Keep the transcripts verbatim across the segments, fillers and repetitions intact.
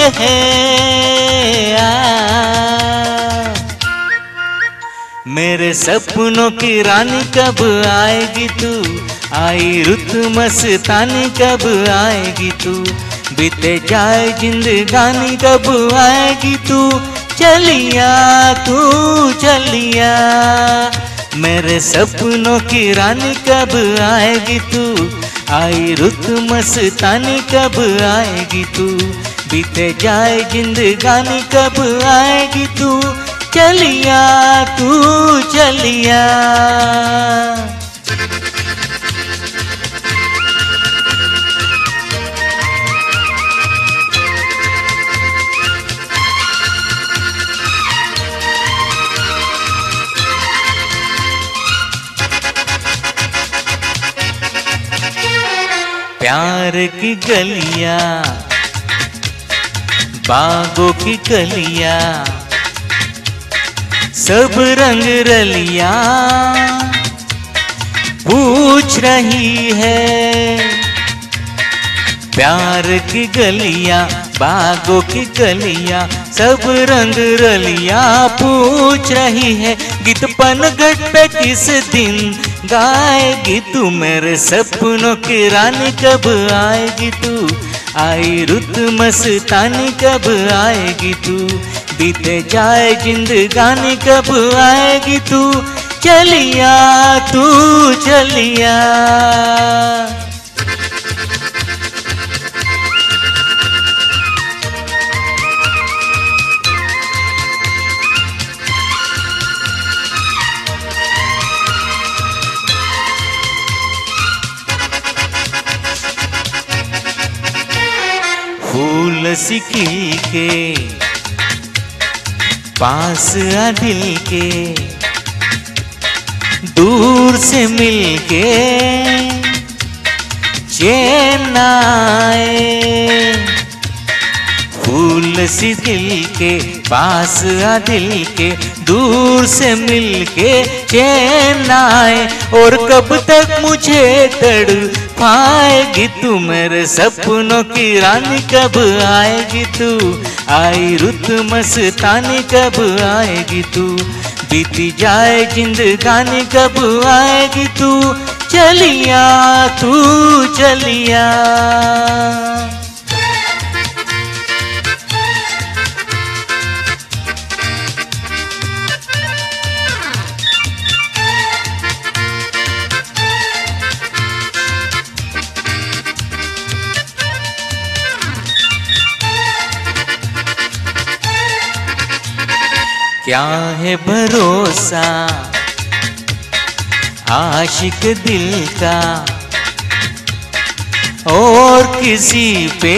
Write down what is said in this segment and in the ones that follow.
है, है आ, मेरे सपनों की रानी कब आएगी तू, आई रुत मस्तानी कब आएगी तू, बीते जाए जिंदगानी कब आएगी तू, चलिया तू चलिया, मेरे सपनों की रानी कब आएगी तू, आई रुत मस्तानी कब आएगी तू, बीते जाए जिंदगानी कब आएगी तू, चलिया तू चलिया। प्यार की गलियां, बागों की कलियां, सब रंग रलिया पूछ रही है, प्यार की गलियां, बागों की गलियां, सब रंग रलिया पूछ रही है, गीत पनघट पे किस दिन गाएगी तू, मेरे सपनों की रानी कब आएगी तू, आई रुत मस्तानी कब आएगी तू, बीते जाए जिंदगानी कब आएगी तू, चलिया तू चलिया। फूल सी खिल के पास आ दिल के, दूर से मिल के चैन आए, फूल सी दिल के पास आ दिल के, दूर से मिल के चैन आए, और कब तक मुझे तड़ पाएगी तू, मेरे सपनों की रानी कब आएगी तू, आई रुत मस्तानी कब आएगी तू, बीती जाए जिंदगानी कब आएगी तू, चलिया तू चलिया। क्या है भरोसा आशिक दिल का, और किसी पे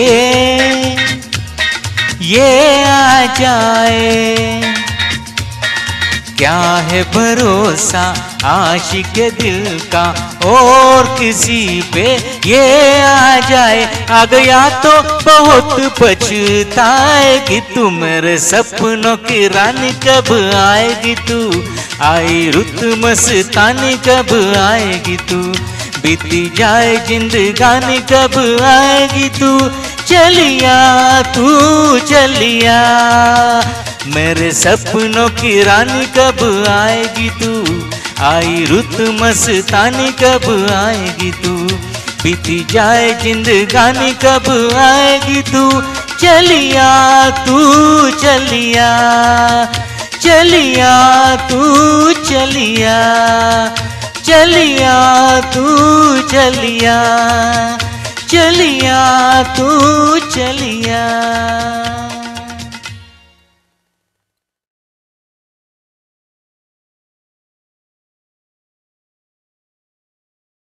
ये आ जाए, क्या है भरोसा आशिक दिल का, और किसी पे ये आ जाए, आ गया तो बहुत पछताएगी तू, मेरे सपनों की रानी कब आएगी तू, आई रुत मस्तानी कब आएगी तू, बीती जाए जिंदगानी कब आएगी तू, चलिया तू चलिया, मेरे सपनों की रानी कब आएगी तू, आई रुत मस्तानी कब आएगी तू, बीती जाए जिंदगानी कब आएगी तू, चलिया तू चलिया, चलिया तू चलिया, चलिया तू चलिया, चलिया तू चलिया।